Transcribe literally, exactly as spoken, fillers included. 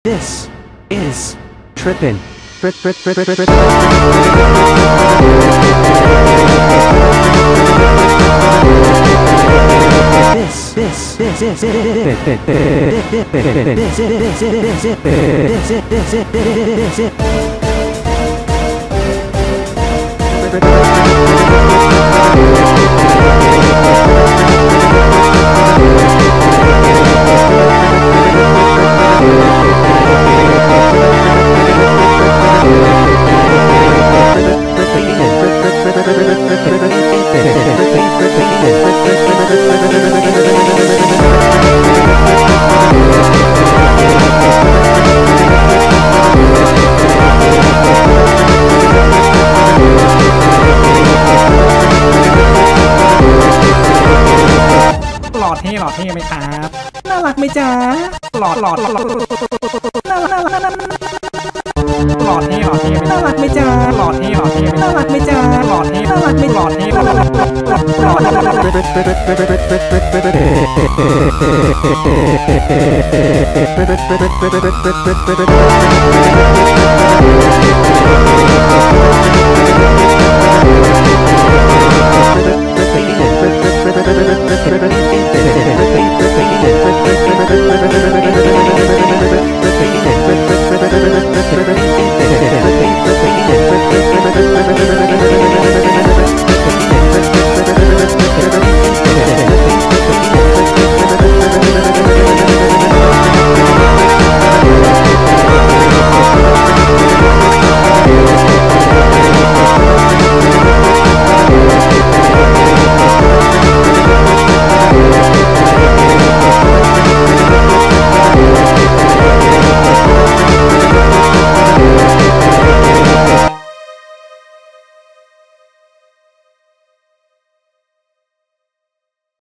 This is trippin'. Trip, trip, trip, trip, trip. This, this, this, this, this, หล่อเท่หล่อเท่ไหมครับน่ารักไหมจ๊ะหล่อหล่อหล่อน่ารักน่ารักน่ารักหล่อเท่หล่อเท่น่ารักไหมจ๊ะหล่อเท่หล่อเท่น่ารักไหมจ๊ะหล่อเท่น่ารักไหมหล่อเท่หล่อหล่อหล่อ